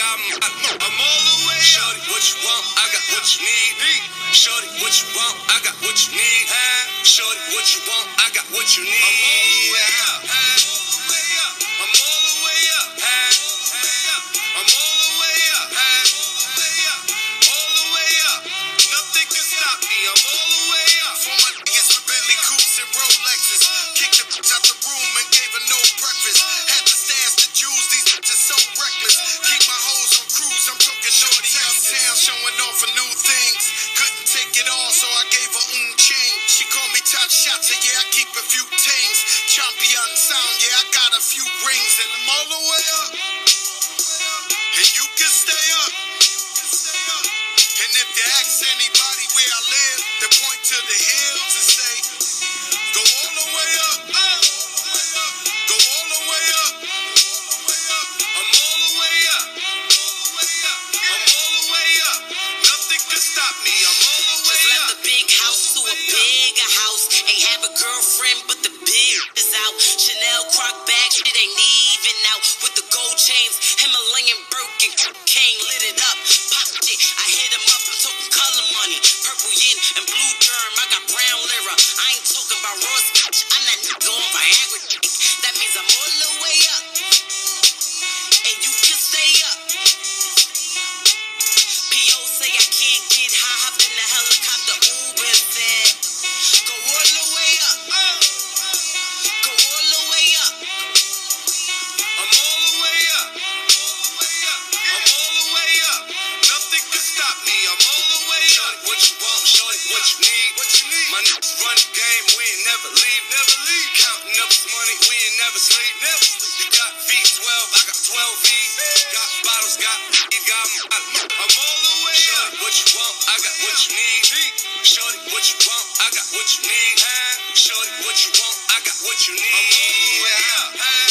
I'm all the way up. Shorty, what you want? I got what you need. Shorty, what you want? I got what you need. Shorty, what you want? I got what you need. I'm all the way up. I'm all the way up. I'm all the way up. All the way up. Nothing can stop me. I'm all the way up. For my niggas with Bentley coupes and Rolexes, kicked the bitch out the room and gave her no breakfast. Had to stash the jewels. These bitches so reckless. Keep my hoes on cruise. I'm talking naughty uptown, showing off for new things. Couldn't take it all, so I gave her chain. She called me top shotter, yeah, I keep a few tings. Champion sound, yeah, I got a few rings, and I'm all the way up. And you can stay up. And if you ask anybody where I live, they point to the hills and say, go all the way up. Go all the way up. I'm all the way up. I'm all the way up. Nothing can stop me. I'm all the way up. Just left the big house to a bigger house. Ain't have a girlfriend, but the beard is out. Chanel croc bag, shit ain't even out. With the gold chains, Himalayan Birkin, cocaine lit it up. Popped it, I hit him up. I'm talking color money, purple yin and blue germ. I got brown lira. I ain't talking about raw bitch. I'm that nigga on Viagra dick. That means I'm all the way up, and you can stay up. P.O. say I can't get high, hop in the helicopter, Uber said, go all the way up. Go all the way up. I'm all the way up. I'm all the way up. Nothing can stop me. I'm all the way up. Shorty, what you want? Shorty, what you need? What you need? My niggas run the game. We ain't never leave. Never leave. Counting up this money. We ain't never sleep. Never sleep. You got V12. I got 12 V. Got bottles. Got you got. I'm all the way up. What you want? I got what you need. Shorty, what you want? I got what you need. Shorty, what you want? I got what you need. I'm all the way up.